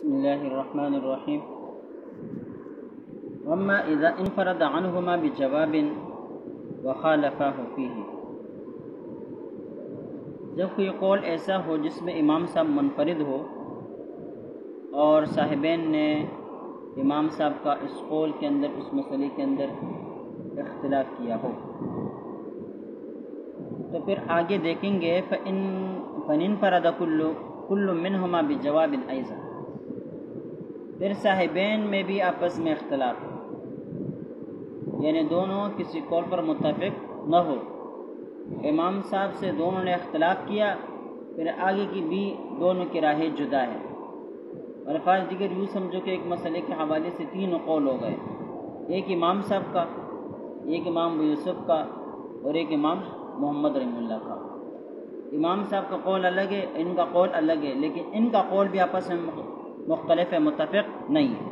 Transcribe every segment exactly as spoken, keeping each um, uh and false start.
بسم اللہ الرحمن الرحیم وما اذا انفرد عنہما بجواب وخالفاه فيه، جب کوئی قول ایسا ہو جس میں امام صاحب منفرد ہو اور صاحبین نے امام صاحب کا اس قول کے اندر اس مسئلے کے اندر اختلاف کیا ہو، تو پھر آگے دیکھیں گے فَإِن فَانْفَرَدَ كُلُّ كُلُّ مِنْهُمَا بِجَوَابٍ أَيْضًا، پھر صاحبین میں بھی آپس میں اختلاف، یعنی دونوں کسی قول پر متفق نہ ہو، امام صاحب سے دونوں نے اختلاف کیا، پھر آگے کی بھی دونوں کی راہیں جدا ہے۔ الفاظ دیگر یوں سمجھو کہ ایک مسئلے کے حوالے سے تین قول ہو گئے، ایک امام صاحب کا، ایک امام ابو یوسف کا، اور ایک امام محمد رحمہ اللہ کا۔ امام صاحب کا قول الگ ہے، ان کا قول الگ ہے، لیکن ان کا قول بھی آپس میں مختلف ہے، متفق نہیں ہے۔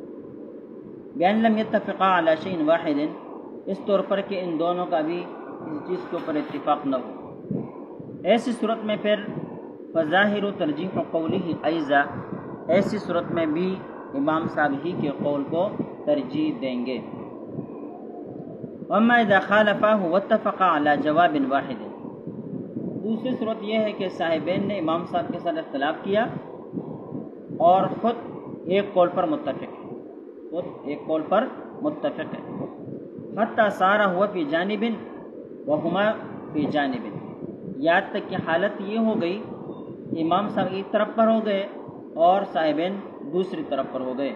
بِأَن لَمْ يَتَّفِقَا عَلَى شَيْءٍ وَاحِدٍ، اس طور پر کہ ان دونوں کا بھی اس چیز کے اوپر اتفاق نہ ہو، ایسی صورت میں پھر فظاہر ترجیح قولہ ایضا، ایسی صورت میں بھی امام صاحب ہی کے قول کو ترجیح دیں گے۔ وَأَمَّا إِذَا خَالَفَاهُ وَاتَّفَقَا عَلَى جَوَابٍ وَاحِدٍ، دوسری صورت یہ ہے کہ صاحبین نے امام صاحب کے ساتھ اختلاف کیا اور خود ایک قول پر متفق ہے، خود ایک قول پر متفق ہے، حتی صار ہوا فی جانب وہما فی جانب، یہاں تک کہ حالت یہ ہو گئی کہ امام صاحب ایک طرف پر ہو گئے اور صاحبین دوسری طرف پر ہو گئے۔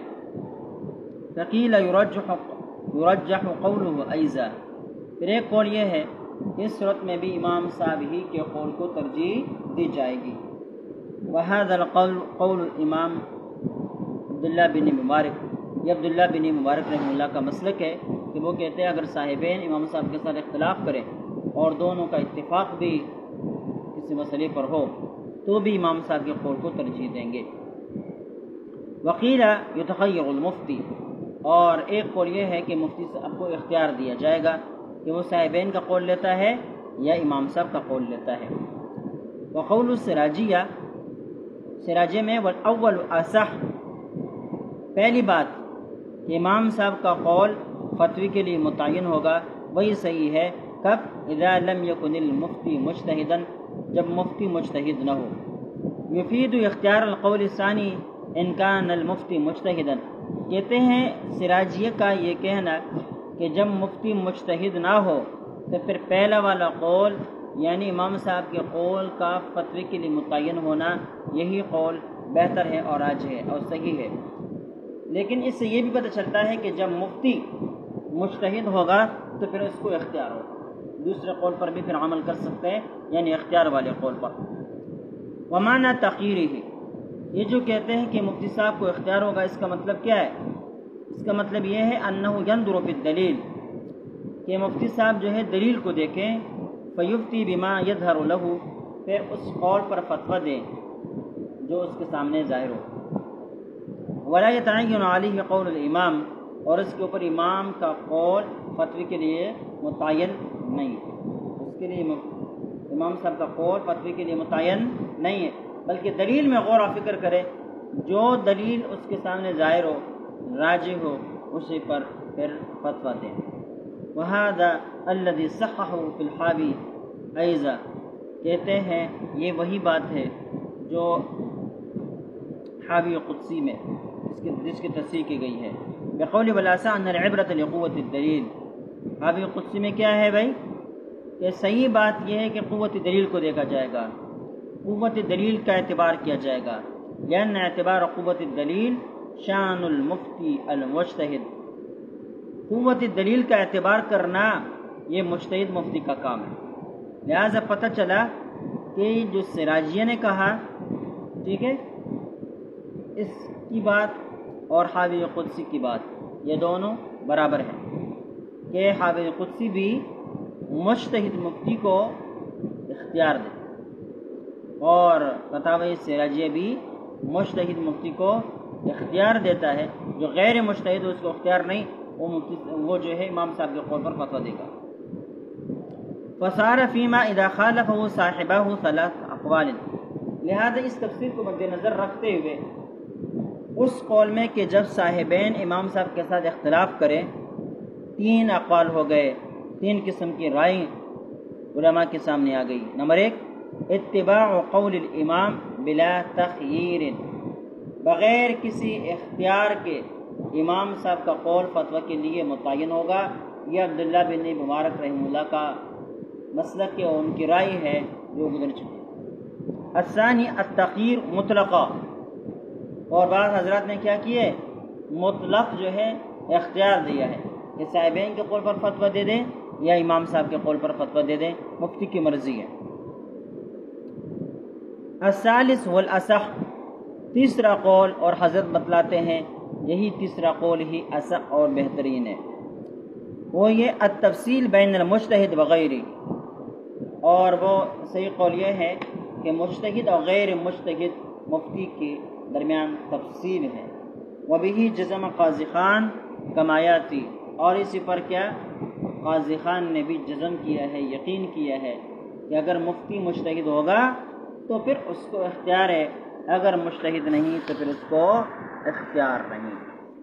فقیل یرجح یرجح قولہ ایضا، پھر ایک قول یہ ہے کہ اس صورت میں بھی امام صاحب ہی کے قول کو ترجیح دی جائے گی۔ وَهَذَا الْقَوْلُ قول الامام عبداللہ بن مبارک، یہ عبداللہ بن مبارک رحمہ اللہ کا مسلک ہے کہ وہ کہتے ہیں اگر صاحبین امام صاحب کے ساتھ اختلاف کریں اور دونوں کا اتفاق بھی کسی مسئلے پر ہو تو بھی امام صاحب کے قول کو ترجیح دیں گے۔ وقیل یتخیر المفتی، اور ایک قول یہ ہے کہ مفتی صاحب کو اختیار دیا جائے گا کہ وہ صاحبین کا قول لیتا ہے یا امام صاحب کا قول لیتا ہے۔ وقول السراجیہ، سراجے میں والاول اصح، پہلی بات کہ امام صاحب کا قول فتوی کے لیے متعین ہوگا وہی صحیح ہے، کب؟ اذا لم یکن المفتی مجتہدا، جب مفتی مجتہد نہ ہو۔ یفید اختیار القول الثانی ان کان المفتی مجتہدا، کہتے ہیں سراجیہ کا یہ کہنا کہ جب مفتی مجتہد نہ ہو تو پھر پہلا والا قول یعنی امام صاحب کے قول کا فتوی کے لیے متعین ہونا یہی قول بہتر ہے اور راجح ہے اور صحیح ہے، لیکن اس سے یہ بھی پتہ چلتا ہے کہ جب مفتی مجتہد ہوگا تو پھر اس کو اختیار ہوگا، دوسرے قول پر بھی پھر عمل کر سکتے ہیں، یعنی اختیار والے قول پر۔ ومعنی تخیرہ، یہ جو کہتے ہیں کہ مفتی صاحب کو اختیار ہوگا، اس کا مطلب کیا ہے؟ اس کا مطلب یہ ہے انہ ینظر فی الدلیل، کہ مفتی صاحب جو ہے دلیل کو دیکھیں، فیفتی بما یظہر لہ، پھر اس قول پر فتویٰ دیں جو اس کے سامنے ظاہر ہو۔ ولا یتعین علیہ قول الامام، اور اس کے اوپر امام کا قول فتوی کے لیے متعین نہیں، اس کے لیے امام صاحب کا قول فتوی کے لیے متعین نہیں ہے، بلکہ دلیل میں غور و فکر کرے، جو دلیل اس کے سامنے ظاہر ہو راجح ہو اسی پر پھر فتویٰ دیں۔ وَهَذَا الَّذِي صَحَّحَهُ فِي الْحَاوِي أَيْضًا، کہتے ہیں یہ وہی بات ہے جو حاوی قدسی میں اس کی جس کی تصحیح کی گئی ہے۔ بقول والاسا ان العبرۃ لقوت الدلیل، حاوی قدسی میں کیا ہے بھائی کہ صحیح بات یہ ہے کہ قوت دلیل کو دیکھا جائے گا، قوت دلیل کا اعتبار کیا جائے گا، لأن اعتبار قوت الدلیل شان المفتی المجتہد، قوت دلیل کا اعتبار کرنا یہ مجتہد مفتی کا کام ہے۔ لہذا پتہ چلا کہ جو سراجیہ نے کہا، ٹھیک ہے، اس کی بات اور حاوی قدسی کی بات یہ دونوں برابر ہیں کہ حاوی قدسی بھی مجتہد مفتی کو اختیار دے اور فتاوی سراجیہ بھی مجتہد مفتی کو اختیار دیتا ہے، جو غیر مجتہد اس کو اختیار نہیں، وہ مفتی وہ جو ہے امام صاحب کے قول پر فتویٰ دے گا۔ فصار فیما اذا خالفہ صاحبہ ثلاث اقوال، لہذا اس تفسیر کو مد نظر رکھتے ہوئے اس قول میں کہ جب صاحبین امام صاحب کے ساتھ اختلاف کریں، تین اقوال ہو گئے، تین قسم کی رائے علماء کے سامنے آ گئی۔ نمبر ایک، اتباع قول الامام بلا تخییر، بغیر کسی اختیار کے امام صاحب کا قول فتویٰ کے لیے متعین ہوگا۔ یہ عبداللہ بن مبارک رحمہ اللہ کا مسلک ہے اور ان کی رائے ہے جو گزر چکی۔ الثانی التخییر مطلقہ، اور بعض حضرات نے کیا کیے، مطلق جو ہے اختیار دیا ہے کہ صاحبین کے قول پر فتویٰ دے دیں یا امام صاحب کے قول پر فتویٰ دے دیں، مفتی کی مرضی ہے۔ الثالث والاصح، تیسرا قول، اور حضرت بتلاتے ہیں یہی تیسرا قول ہی اصح اور بہترین ہے، وہ یہ التفصیل بین المجتہد وغیرہ، اور وہ صحیح قول یہ ہے کہ مجتہد اور غیر مجتہد مفتی کے درمیان تفصیل ہے۔ وبہ جزم قاضی خان کمایاتی، اور اسی پر کیا قاضی خان نے بھی جزم کیا ہے، یقین کیا ہے کہ اگر مفتی مجتہد ہوگا تو پھر اس کو اختیار ہے، اگر مجتہد نہیں تو پھر اس کو اختیار نہیں۔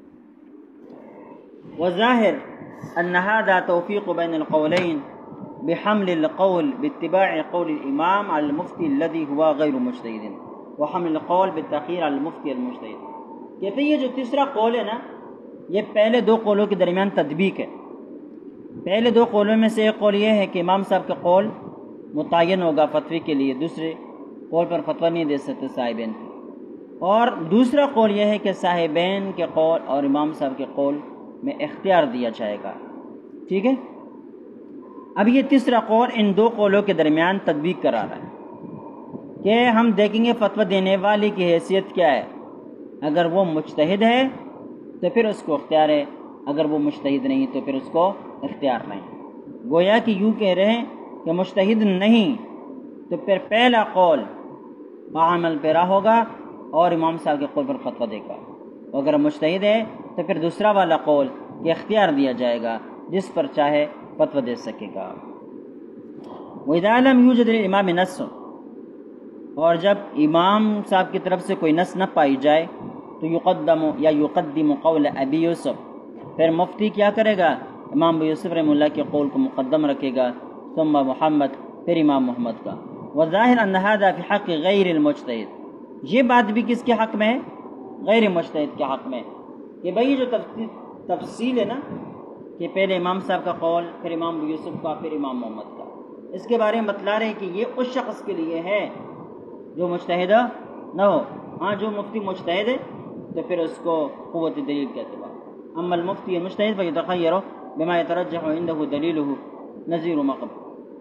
وظاہر ان ھذا توفیق بین القولین بحمل القول باتباع قول الامام على المفتی الذي هو غیر مجتہد وحمل القول بالتأخیر على المفتی المجتہد۔ کہتے ہیں یہ جو تیسرا قول ہے نا، یہ پہلے دو قولوں کے درمیان تطبیق ہے۔ پہلے دو قولوں میں سے ایک قول یہ ہے کہ امام صاحب کا قول متعین ہوگا فتوی کے لیے، دوسرے قول پر فتویٰ نہیں دے سکتے صاحبین، اور دوسرا قول یہ ہے کہ صاحبین کے قول اور امام صاحب کے قول میں اختیار دیا جائے گا۔ ٹھیک ہے، اب یہ تیسرا قول ان دو قولوں کے درمیان تطبیق کرا رہا ہے کہ ہم دیکھیں گے فتویٰ دینے والے کی حیثیت کیا ہے، اگر وہ مجتہد ہے تو پھر اس کو اختیار ہے، اگر وہ مجتہد نہیں تو پھر اس کو اختیار نہیں۔ گویا کہ یوں کہہ رہے ہیں کہ مجتہد نہیں تو پھر پہلا قول عمل پیرا ہوگا اور امام صاحب کے قول پر فتویٰ دے گا، اگر مجتہد ہے تو پھر دوسرا والا قول کہ اختیار دیا جائے گا، جس پر چاہے فتویٰ دے سکے گا۔ وَإِذَا لَمْ يُوجَدْ لِلْإِمَامِ نَصٌّ، اور جب امام صاحب کی طرف سے کوئی نص نہ پائی جائے تو یقدم یا یقدم قول ابی یوسف، پھر مفتی کیا کرے گا، امام ابو یوسف رحمہ اللہ کے قول کو مقدم رکھے گا، ثم محمد، پھر امام محمد کا۔ وظاہر ان ھذا فی حق غیر المجتہد، یہ بات بھی کس کے حق میں ہے، غیر مجتہد کے حق میں، کہ بھئی جو تفصیل ہے نا کہ پہلے امام صاحب کا قول، پھر امام ابو یوسف کا، پھر امام محمد کا، اس کے بارے میں بتلا رہے ہیں کہ یہ اس شخص کے لیے ہے جو مجتہد نہ ہو۔ ہاں جو مفتی مجتہد ہے تو پھر اس کو قوت دلیل کے اعتبار، اما المفتی المجتہد فیتخیر بما یترجح عنده دلیلہ نظیر ما قبل،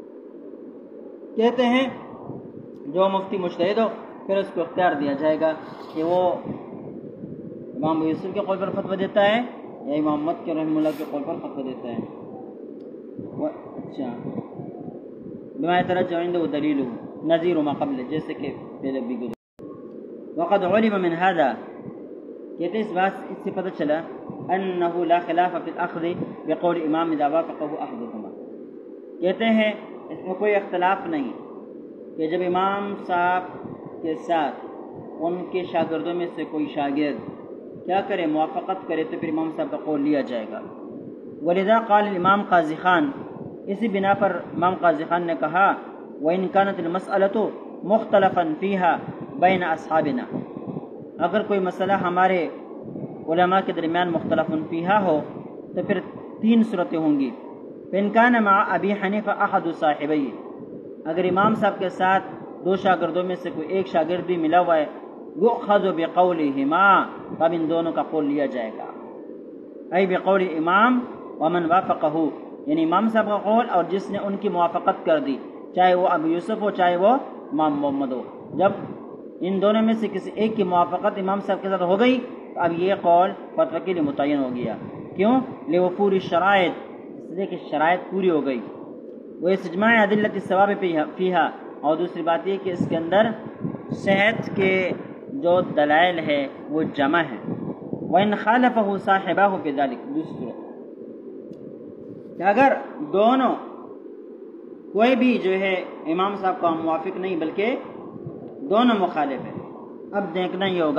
کہتے ہیں جو مفتی مجتہد ہو پھر اس کو اختیار دیا جائے گا کہ وہ امام ابو یوسف کے قول پر فتویٰ دیتا ہے یا امام محمد کے رحمہ اللہ کے قول پر فتویٰ دیتا ہے۔ اچھا، بما یترجح عنده دلیلہ نظیر ما قبل، جیسے کہ پہلے بھی گزرا۔ وقد علم من هذا، کہتے ہیں اس بات اس سے پتہ چلا انه لا خلاف فی الاخذ بقول امام اذا وافقه احدهما، کہتے ہیں اس میں کوئی اختلاف نہیں کہ جب امام صاحب کے ساتھ ان کے شاگردوں میں سے کوئی شاگرد کیا کرے، موافقت کرے، تو پھر امام صاحب کا قول لیا جائے گا۔ ولذا قال الامام قاضی خان، اسی بنا پر امام قاضی خان نے کہا وَإِن كَانَتِ الْمَسْأَلَةُ مُخْتَلَفًا فِيهَا بَيْنَ أَصْحَابِنَا، اگر کوئی مسئلہ ہمارے علماء کے درمیان مختلف فیہا ہو تو پھر تین صورتیں ہوں گی۔ فَإِن كَانَ مَعَ أَبِي حَنِيفَةَ أَحَدُ صَاحِبَيْهِ، اگر امام صاحب کے ساتھ دو شاگردوں میں سے کوئی ایک شاگرد بھی ملا ہوا ہے، يُؤْخَذُ بِقَوْلِهِمَا، تب ان دونوں کا قول لیا جائے گا، اے بقول امام ومن وافقه، یعنی امام صاحب کا قول اور جس نے ان کی موافقت کر دی، چاہے وہ ابو یوسف ہو چاہے وہ امام محمد ہو۔ جب ان دونوں میں سے کسی ایک کی موافقت امام صاحب کے ساتھ ہو گئی تو اب یہ قول فتویٰ کے لیے متعین ہو گیا۔ کیوں؟ لِوَفُورِ الشَّرَائِط، اس لیے کہ شرائط پوری ہو گئی۔ وَإِسْتِجْمَاعِ أَدِلَّةِ الثَّوَابِ فِيهَا، اور دوسری بات یہ کہ اس کے اندر صحت کے جو دلائل ہے وہ جمع ہے۔ وَإِنْ خَالَفَهُ صَاحِبَاهُ فِي ذَلِكَ، دوسری کہ اگر دونوں کوئی بھی جو ہے امام صاحب کا موافق نہیں بلکہ دونوں مخالف ہیں، اب دیکھنا یہ ہوگا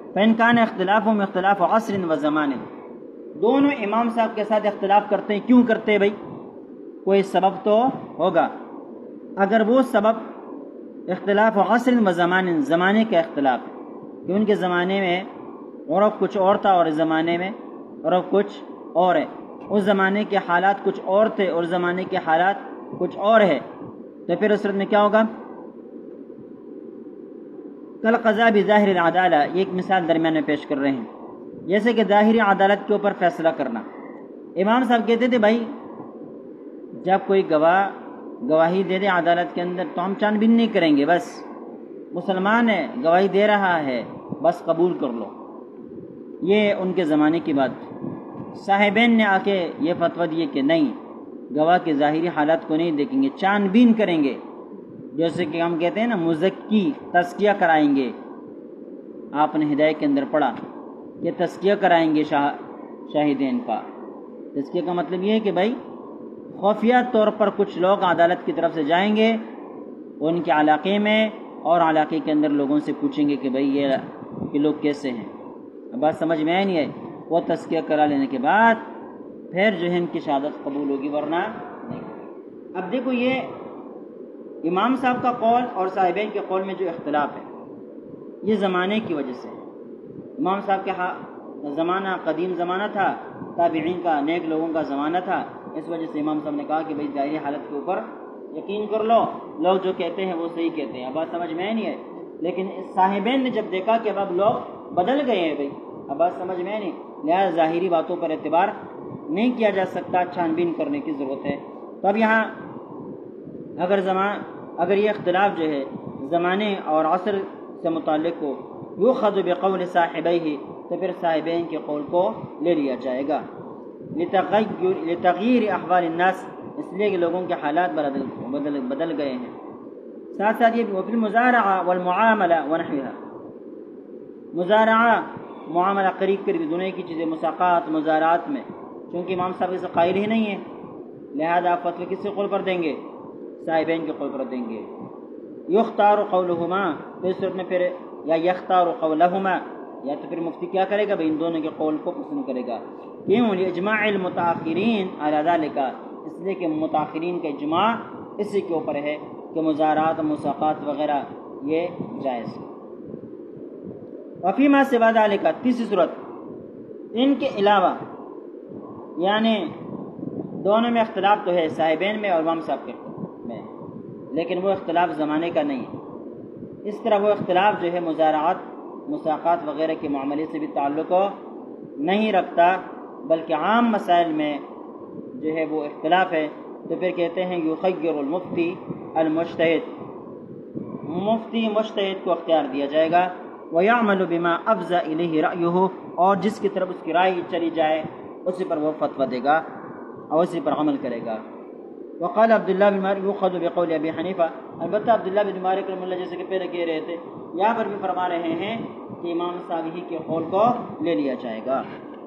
فإن كان اختلافهم اختلاف عصر و زمان، دونوں امام صاحب کے ساتھ اختلاف کرتے ہیں، کیوں کرتے ہیں بھائی؟ کوئی سبب تو ہوگا۔ اگر وہ سبب اختلاف عصر و زمان، زمانے کا اختلاف ہے کہ ان کے زمانے میں عرف کچھ اور تھا اور اس زمانے میں عرف کچھ اور ہے، اس زمانے کے حالات کچھ اور تھے اور زمانے کے حالات کچھ اور ہے، تو پھر اس صورت میں کیا ہوگا؟ کل قضا بظاہر العدالہ، یہ ایک مثال درمیان میں پیش کر رہے ہیں، جیسے کہ ظاہری عدالت کے اوپر فیصلہ کرنا۔ امام صاحب کہتے تھے بھائی جب کوئی گواہ گواہی دے دے عدالت کے اندر تو ہم چھان بین نہیں کریں گے، بس مسلمان ہے گواہی دے رہا ہے بس قبول کر لو۔ یہ ان کے زمانے کی بات۔ صاحبین نے آ کے یہ فتویٰ دیے کہ نہیں، گواہ کے ظاہری حالات کو نہیں دیکھیں گے، چھان بین کریں گے، جیسے کہ ہم کہتے ہیں نا مزکی، تزکیہ کرائیں گے۔ آپ نے ہدایت کے اندر پڑھا کہ تزکیہ کرائیں گے شاہ شاہدین کا۔ تزکیہ کا مطلب یہ ہے کہ بھائی خفیہ طور پر کچھ لوگ عدالت کی طرف سے جائیں گے ان کے علاقے میں اور علاقے کے اندر لوگوں سے پوچھیں گے کہ بھائی یہ کہ لوگ کیسے ہیں، اب بات سمجھ میں آئی نہیں ہے؟ وہ تزکیہ کرا لینے کے بعد پھر جو ہے ان کی شہادت قبول ہوگی، ورنہ نہیں۔ اب دیکھو یہ امام صاحب کا قول اور صاحبین کے قول میں جو اختلاف ہے یہ زمانے کی وجہ سے۔ امام صاحب کے زمانہ قدیم زمانہ تھا، تابعین کا، نیک لوگوں کا زمانہ تھا، اس وجہ سے امام صاحب نے کہا کہ بھائی ظاہری حالت کے اوپر یقین کر لو، لوگ جو کہتے ہیں وہ صحیح کہتے ہیں۔ اب بات سمجھ میں نہیں ہے؟ لیکن صاحبین نے جب دیکھا کہ اب لوگ بدل گئے ہیں بھائی، اب بات سمجھ میں نہیں، لہٰذا ظاہری باتوں پر اعتبار نہیں کیا جا سکتا، چھان بین کرنے کی ضرورت ہے۔ تو اب یہاں اگر زمان اگر یہ اختلاف جو ہے زمانے اور عصر سے متعلق ہو، یؤخذ بقول صاحبیہ، تو پھر صاحبین کے قول کو لے لیا جائے گا، لتغیر لتغیر احوال الناس، اس لیے کہ لوگوں کے حالات بدل بدل بدل گئے ہیں۔ ساتھ ساتھ یہ وفی المزارعہ والمعاملہ ونحوها، مزارعہ معاملہ قریب قریب دونوں کی چیزیں، مساقات مزارعات میں، چونکہ امام صاحب اس قائل ہی نہیں ہے، لہذا آپ فتوی کس سے قول پر دیں گے؟ صاحبین کے قول پر دیں گے۔ یختار قولہما، تو اس صورت میں پھر یا یختار قولہما، یا تو پھر مفتی کیا کرے گا بھائی ان دونوں کے قول کو پسند کرے گا۔ کیوں؟ لاجماع المتاخرین علی ذلک، اس لیے کہ متاخرین کا اجماع اسی کے اوپر ہے کہ مزارعات مساقات وغیرہ یہ جائز۔ وفیما سوا ذلک، تیسری صورت، ان کے علاوہ یعنی دونوں میں اختلاف تو ہے، صاحبین میں اور امام صاحب کے میں، لیکن وہ اختلاف زمانے کا نہیں ہے۔ اس طرح وہ اختلاف جو ہے مزارعات مساقات وغیرہ کے معاملے سے بھی تعلق نہیں رکھتا، بلکہ عام مسائل میں جو ہے وہ اختلاف ہے، تو پھر کہتے ہیں یخیر المفتی المجتہد، مفتی مجتہد کو اختیار دیا جائے گا، وَيَعْمَلُ بِمَا أَفْزَ إِلَيْهِ رَأْيُهُ، اور جس کی طرف اس کی رائے چلی جائے اسی پر وہ فتویٰ دے گا اور اسی پر عمل کرے گا۔ وقال عبداللہ بن مالک یؤخذ بقول ابی حنیفہ، البتہ عبداللہ بن مالک رحمہ اللہ جیسے کہ پہلے کہہ رہے تھے، یہاں پر بھی فرما رہے ہیں کہ امام صاحب ہی کے قول کو لے لیا جائے گا۔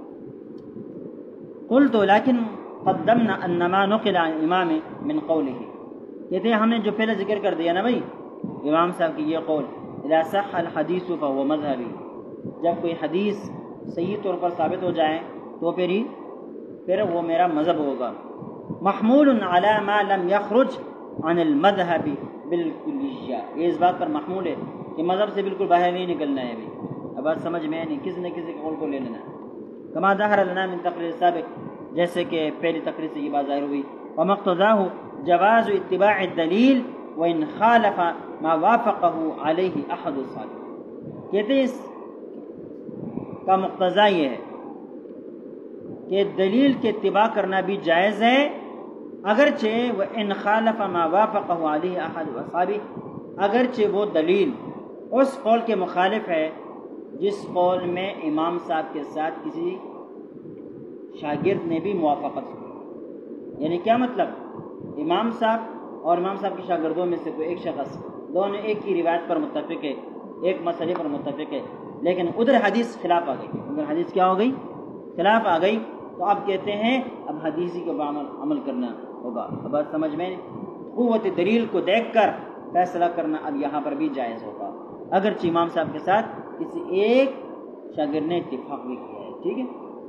قلت لیکن قدمنا ان ما نقل عن الامام من قوله، کہتے ہیں ہم نے جو پہلے ذکر کر دیا نا بھائی امام صاحب کی یہ قول، اذا صح الحدیث فهو مذهبی، جب کوئی حدیث صحیح طور پر ثابت ہو جائے تو پھر ہی پھر وہ میرا مذہب ہوگا۔ محمول علی ما لم یخرج عن المذہب بالکلیہ، یہ اس بات پر محمول ہے کہ مذہب سے بالکل باہر نہیں نکلنا ہے ابھی، اب بات سمجھ میں نہیں، کسی نہ کسی کے قول کو لے لینا ہے۔ کما ظہر لنا من تقریر سابق، جیسے کہ پہلی تقریر سے یہ بات ظاہر ہوئی، ومقتضاہ جواز اتباع الدلیل وان خالف ما وافقہ علیہ احد الصالح، کہتے ہیں اس کا مقتضا یہ ہے کہ دلیل کے اتباع کرنا بھی جائز ہے، اگرچہ وہ ان خالف ما وافقہ علیہ احد الصالح، اگرچہ وہ دلیل اس قول کے مخالف ہے جس قول میں امام صاحب کے ساتھ کسی شاگرد نے بھی موافقت کی۔ یعنی کیا مطلب؟ امام صاحب اور امام صاحب کے شاگردوں میں سے کوئی ایک شخص دونوں ایک ہی روایت پر متفق ہے، ایک مسئلے پر متفق ہے، لیکن ادھر حدیث خلاف آ گئی، ادھر حدیث کیا ہو گئی؟ خلاف آ گئی، تو اب کہتے ہیں اب حدیثی کے عمل عمل کرنا ہوگا۔ اب بات سمجھ میں قوت دلیل کو دیکھ کر فیصلہ کرنا اب یہاں پر بھی جائز ہوگا، اگرچہ امام صاحب کے ساتھ کسی ایک شاگرد نے اتفاق بھی کیا ہے. ٹھیک ہے.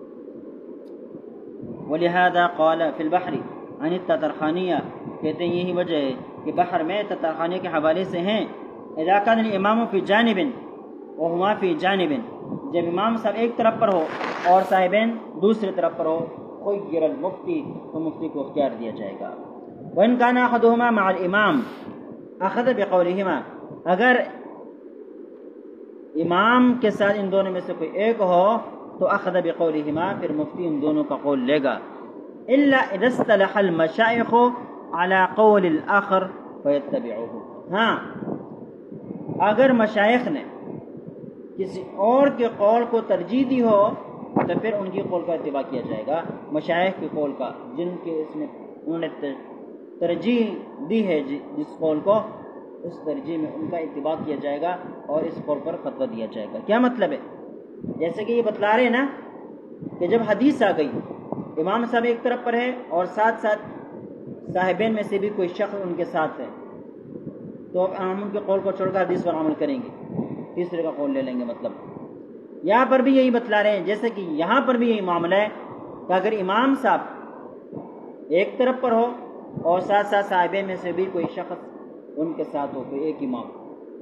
ولہذا قال فی البحر عن التترخانیہ، کہتے ہیں یہی وجہ ہے کہ بحر میں تترخانیہ کے حوالے سے ہیں. اذا کان الامام فی جانب وہما فی جانب، جب امام صاحب ایک طرف پر ہو اور صاحبین دوسرے طرف پر ہو، خیر المفتی، تو مفتی کو اختیار دیا جائے گا. وان کان احدهما مع الامام اخذ بقولهما، اگر امام کے ساتھ ان دونوں میں سے کوئی ایک ہو تو اخذ بقولهما، پھر مفتی ان دونوں کا قول لے گا. الا اذا اصطلح المشائخ على قول الاخر فيتبعوه، ہاں اگر مشائخ نے کسی اور کے قول کو ترجیح دی ہو تو پھر ان کی قول کا اتباع کیا جائے گا. مشائخ کے قول کا، جن کے اس میں انہوں نے ترجیح دی ہے جس قول کو، اس ترجیح میں ان کا اتباع کیا جائے گا اور اس قول پر فتویٰ دیا جائے گا. کیا مطلب ہے؟ جیسے کہ یہ بتلا رہے ہیں نا کہ جب حدیث آ گئی، امام صاحب ایک طرف پر ہے اور ساتھ ساتھ صاحبین میں سے بھی کوئی شخص ان کے ساتھ ہے، تو اب ہم ان کے قول کو چھوڑ کر حدیث پر عمل کریں گے، تیسرے کا قول لے لیں گے. مطلب یہاں پر بھی یہی بتلا رہے ہیں، جیسے کہ یہاں پر بھی یہی معاملہ ہے کہ اگر امام صاحب ایک طرف پر ہو اور ساتھ ساتھ صاحبین میں سے بھی کوئی شخص ان کے ساتھ ہو، کوئی ایک امام،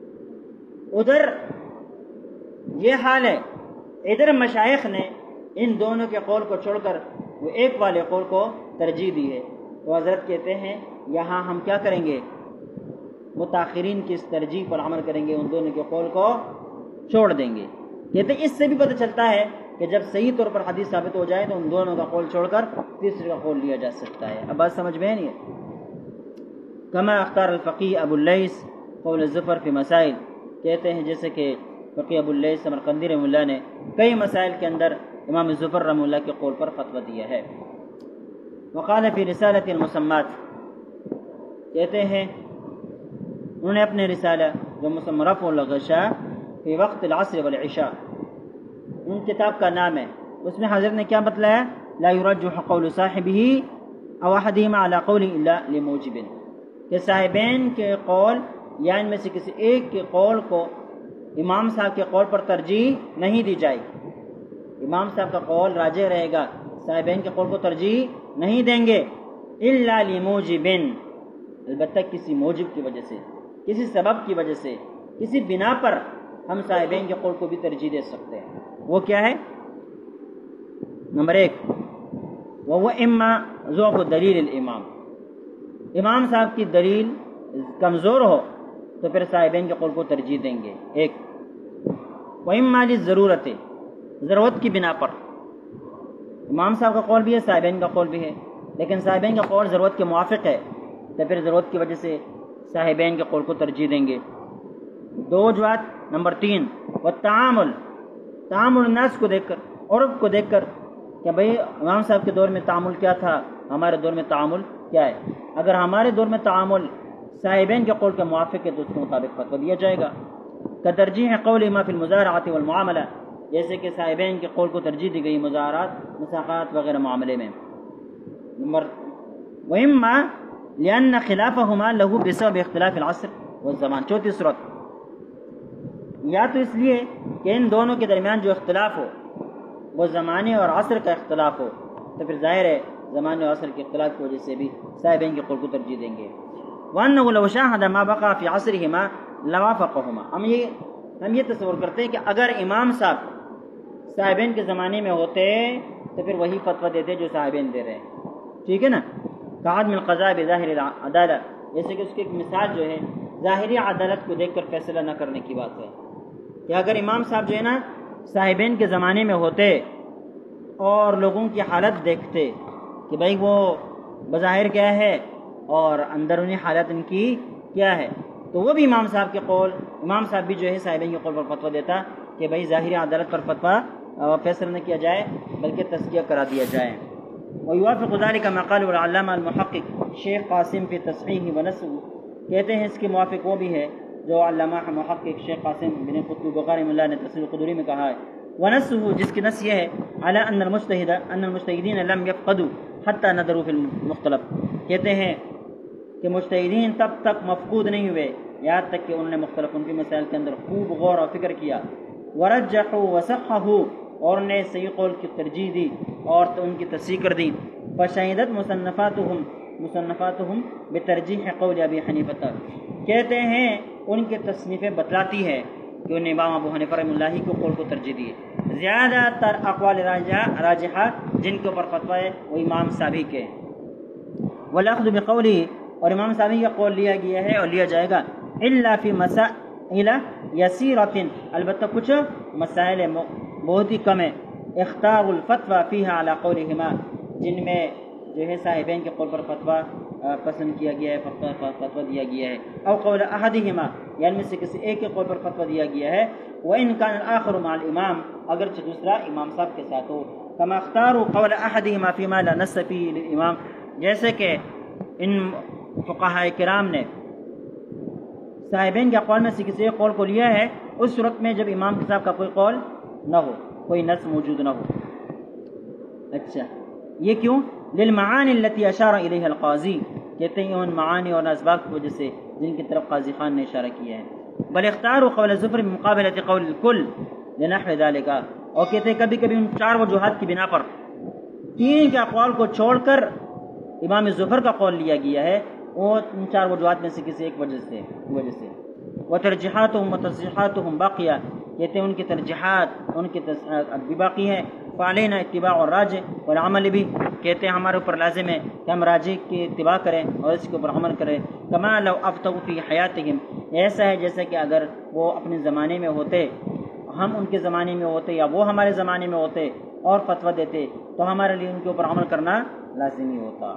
ادھر یہ حال ہے، ادھر مشائخ نے ان دونوں کے قول کو چھوڑ کر وہ ایک والے قول کو ترجیح دی ہے. تو حضرت کہتے ہیں یہاں ہم کیا کریں گے؟ متاخرین کی اس ترجیح پر عمل کریں گے، ان دونوں کے قول کو چھوڑ دیں گے. کہتے ہیں اس سے بھی پتہ چلتا ہے کہ جب صحیح طور پر حدیث ثابت ہو جائے تو ان دونوں کا قول چھوڑ کر تیسرے کا قول لیا جا سکتا ہے. اب بات سمجھ میں نہیں ہے؟ کما اختار الفقی ابو اللیث قول الظفر فی مسائل، کہتے ہیں جیسے کہ فقی ابو اللیث سمرقندی رحمہ اللہ نے کئی مسائل کے اندر امام ظفر رحمہ اللہ کے قول پر فتویٰ دیا ہے. وقال فی رسالۃ المسمات، کہتے ہیں انہوں نے اپنے رسالہ جو مسمى رفع الغشاء فی وقت العصر والعشاء، ان کتاب کا نام ہے، اس میں حضرت نے کیا بتلایا؟ لا يرجح قول صاحبہ او احدہما علی قول الا لموجب، کہ صاحبین کے قول یا ان میں سے کسی ایک کے قول کو امام صاحب کے قول پر ترجیح نہیں دی جائے گی. امام صاحب کا قول راجح رہے گا، صاحبین کے قول کو ترجیح نہیں دیں گے. الا لموجب، البتہ کسی موجب کی وجہ سے، کسی سبب کی وجہ سے، کسی بنا پر ہم صاحبین کے قول کو بھی ترجیح دے سکتے ہیں. وہ کیا ہے؟ نمبر ایک، وہ اما ضعف دلیل الامام، امام صاحب کی دلیل کمزور ہو تو پھر صاحبین کے قول کو ترجیح دیں گے. ایک، وَإِمَّا لِلضَّرُورَةِ، ضرورت کی بنا پر، امام صاحب کا قول بھی ہے، صاحبین کا قول بھی ہے، لیکن صاحبین کا قول ضرورت کے موافق ہے تو پھر ضرورت کی وجہ سے صاحبین کے قول کو ترجیح دیں گے. دو وجوہات. نمبر تین، والتعامل، تعامل الناس کو دیکھ کر، عرف کو دیکھ کر کہ بھئی امام صاحب کے دور میں تعامل کیا تھا، ہمارے دور میں تعامل کیا ہے. اگر ہمارے دور میں تعامل صاحبین کے قول کے موافق ہے تو اس کے مطابق فتویٰ دیا جائے گا. کترجیح قول ما فی المزارعۃ والمعاملہ، جیسے کہ صاحبین کے قول کو ترجیح دی گئی مزارعات، مساقات وغیرہ معاملے میں. نمبر وَإِمَّا لِأَنَّ خِلَافَهُمَا لَهُ بِسَبَبِ اختلاف العصر والزمان. چوتھی صورت، یا تو اس لیے کہ ان دونوں کے درمیان جو اختلاف ہو وہ زمانے اور عصر کا اختلاف ہو، تو پھر ظاہر ہے زمانے اور عصر کے اختلاف کی وجہ سے بھی صاحبین کے قول کو ترجیح دیں گے. وَأَنَّهُ لَوْ شَاهَدَ مَا بَقَى فِي عَصْرِهِمَا لَوَافَقَهُمَا. ہم یہ ہم یہ تصور کرتے ہیں کہ اگر امام صاحب صاحبین کے زمانے میں ہوتے تو پھر وہی فتویٰ دیتے جو صاحبین دے رہے ہیں. ٹھیک ہے نا؟ كعدم القضاء بظاہر العدالہ، جیسے کہ اس کی ایک مثال جو ہے ظاہری عدالت کو دیکھ کر فیصلہ نہ کرنے کی بات ہے، کہ اگر امام صاحب جو ہے نا صاحبین کے زمانے میں ہوتے اور لوگوں کی حالت دیکھتے کہ بھائی وہ بظاہر کیا ہے اور اندرونی حالت ان کی کیا ہے، تو وہ بھی امام صاحب کے قول، امام صاحب بھی جو ہے صاحبین کے قول پر فتویٰ دیتا کہ بھائی ظاہری عدالت پر فتویٰ فیصلہ نہ کیا جائے بلکہ تزکیہ کرا دیا جائے. ويوافق ذلك ما قاله العلامہ المحقق شیخ قاسم فی تصحیح ونسخ، کہتے ہیں اس کے موافق وہ بھی ہے جو علامہ محقق شیخ قاسم بن قطب بخاری اللہ نے تصحیح القدری میں کہا ہے. ونسخ، جس کی نص یہ ہے على ان المجتہد ان المجتہدین لم يفقدوا حتى نظروا في المختلف، کہتے ہیں کہ مجتہدین تب تک مفقود نہیں ہوئے یہاں تک کہ انہوں نے مختلف ان کے مسائل کے اندر خوب غور و فکر کیا. ورجحوا وصححوا، اور نے صحیح قول کی ترجیح دی اور تو ان کی تصحیح کر دی. فشہدت مصنفاتہم مصنفاتہم بترجیح قول ابی حنیفہ، کہتے ہیں ان کی تصنیفیں بتلاتی ہے کہ انہیں امام ابو حنیفہ رحمہ اللہ کو قول کو ترجیح دی ہے. زیادہ تر اقوال راجحہ راجحہ جن کے اوپر فتویٰ ہے وہ امام ثابت کے. والاخذ بقولی، اور امام ثابت کا قول لیا گیا ہے اور لیا جائے گا. الا فی مسائل یسیرۃ، البتہ کچھ مسائل بہت ہی کم ہے. اختار الفتویٰ فیہا علی قولہما، جن میں جو ہے صاحبین کے قول پر فتویٰ پسند کیا گیا ہے، فتویٰ دیا گیا ہے. او قول احدہما، یعنی میں سے کسی ایک کے قول پر فتویٰ دیا گیا ہے. وان کان الاخر مع الامام، اگرچہ دوسرا امام صاحب کے ساتھ ہو. کما اختاروا قول احدہما فیما لا نص فیہ للامام، جیسے کہ ان فقہاء کرام نے صاحبین کے اقوال میں سے کسی ایک قول کو لیا ہے اس صورت میں جب امام کے صاحب کا کوئی قول نہ ہو، کوئی نص موجود نہ ہو. اچھا یہ کیوں؟ للمعانی التي اشار الیہ القاضی، کہتے ہیں ان معانی اور اسباق کی وجہ سے جن کی طرف قاضی خان نے اشارہ کیا ہے. بل اختاروا قول الزفر بمقابلۃ قول الکل لنحو ذلك، اور کہتے ہیں کبھی کبھی ان چار وجوہات کی بنا پر تین کے اقوال کو چھوڑ کر امام زفر کا قول لیا گیا ہے، وہ ان چار وجوہات میں سے کسی ایک وجہ سے وجہ سے وترجیحاتهم وتصحیحاتهم باقیہ، کہتے ہیں ان کی ترجیحات ان کی تصحیحات بھی باقی ہیں. فعلینا اتباع الراجح والعمل بھی، کہتے ہیں ہمارے اوپر لازم ہے کہ ہم راجح کی اتباع کریں اور اس کے اوپر عمل کریں. کما لو افتوا فی حیاتہم، ایسا ہے جیسے کہ اگر وہ اپنے زمانے میں ہوتے، ہم ان کے زمانے میں ہوتے یا وہ ہمارے زمانے میں ہوتے اور فتویٰ دیتے تو ہمارے لیے ان کے اوپر عمل کرنا لازمی ہوتا.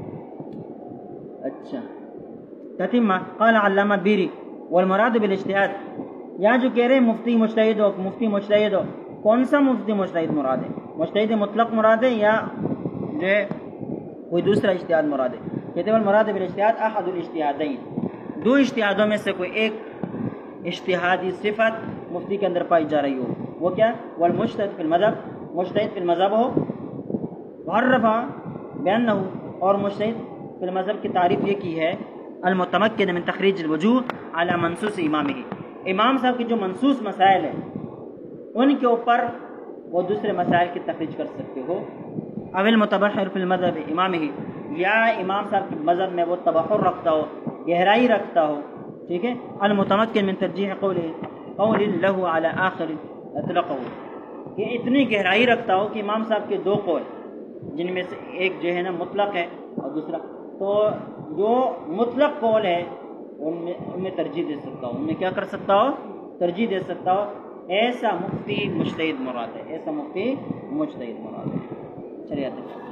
اچھا تتمہ قال علامہ بیری والمراد بالاجتہاد، یہاں جو کہہ رہے ہیں مفتی مجتہد ہو، مفتی مجتہد ہو، کون سا مفتی مجتہد مراد ہے؟ مجتہد مطلق مراد ہے یا جو ہے کوئی دوسرا اجتہاد مراد ہے؟ کہتے ہیں المراد بالاجتہاد احد الاجتہادین، دو اجتہادوں میں سے کوئی ایک اجتہادی صفت مفتی کے اندر پائی جا رہی ہو. وہ کیا؟ والمجتہد فی المذہب، مجتہد فی المذہب ہو. وعرفا بانہ، اور مجتہد فی المذہب کی تعریف یہ کی ہے المتمکن من تخریج الوجوہ علی منصوص امامہ، امام صاحب کی جو منصوص مسائل ہیں ان کے اوپر وہ دوسرے مسائل کی تخریج کر سکتے ہو. اول متبحر فی المذہب امامہ، یا امام صاحب کے مذہب میں وہ تبحر رکھتا ہو، گہرائی رکھتا ہو. ٹھیک ہے. المتمکن من ترجیح قول قول له علی آخر اطلقہ، کہ اتنی گہرائی رکھتا ہو کہ امام صاحب کے دو قول جن میں سے ایک جو ہے نا مطلق ہے اور دوسرا، تو جو مطلق قول ہے ان میں ان میں ترجیح دے سکتا ہو، ان میں کیا کر سکتا ہو؟ ترجیح دے سکتا ہو. ایسا مفتی مجتہد مراد ہے، ایسا مفتی مجتہد مراد ہے. چلیے آتے ہیں.